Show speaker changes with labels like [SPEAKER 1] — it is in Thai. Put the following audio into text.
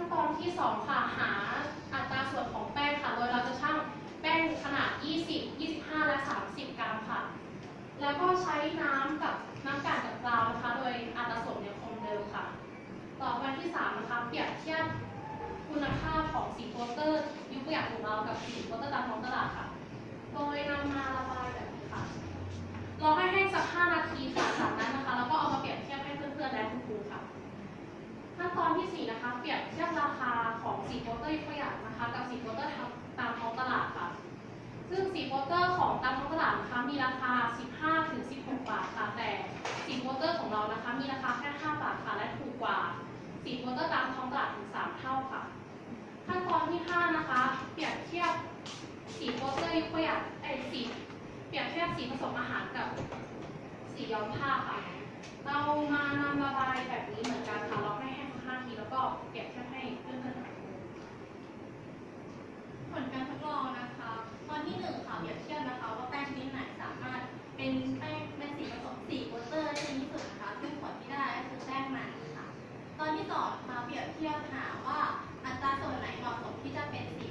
[SPEAKER 1] ตอนที่2ค่ะหาอัตราส่วนของแป้งค่ะโดยเราจะชั่งแป้งขนาด20 25และ30 กรัมค่ะแล้วก็ใช้น้ำกับน้ำกลั่นกับกราวนะคะโดยอัตราส่วนยังคงเดิมค่ะต่อวันที่3นะคะเปรียบเทียบคุณภาพของสีโปสเตอร์ยุคตัวอย่างของเรากับสีโปสเตอร์ตามท้องตลาดค่ะโดยนำมาระบายแบบนี้ค่ะรอให้แห้งสัก5 นาทีค่ะจากนั้นนะคะแล้วก็เอามาเปรียบเทียบให้เพื่อนๆและคุณครูค่ะขั้นตอนที่4นะคะเปรียบเทียบราคาของสีโปสเตอร์ยุคตัวอย่างนะคะกับสีโปสเตอร์ตามท้องตลาดค่ะซึ่งสีโปสเตอร์ของตามท้องตลาดนะคะมีราคา 15-16 บาทค่ะแต่สีโปสเตอร์ของเรานะคะมีราคาแค่5 บาทค่ะและถูกกว่าสีโปสเตอร์ตามท้องตลาดถึง3 เท่าค่ะขั้นตอนที่5นะคะเปรียบเทียบสีโปสเตอร์ยุคตัวอย่างสีเปรียบเทียบสีผสมอาหารกับสีย้อมผ้าค่ะเรามานำระบายแบบนี้เหมือนกันค่ะเราให้แห้งสัก5 นาทีแล้วก็เปรียบเทียบให้เพื่อนๆดู
[SPEAKER 2] ผลการทดลองนะคะตอนที่1ค่ะเปรียบเทียบนะคะว่าแป้งชนิดไหนสามารถเป็นแป้งเป็นสีผสมสีโปสเตอร์ได้ดีที่สุดนะคะซึ่งผลที่ได้ก็คือแป้งมันค่ะตอนที่2ค่ะเปรียบเทียบหาว่าอัตราส่วนไหนเหมาะสมที่จะเป็นสี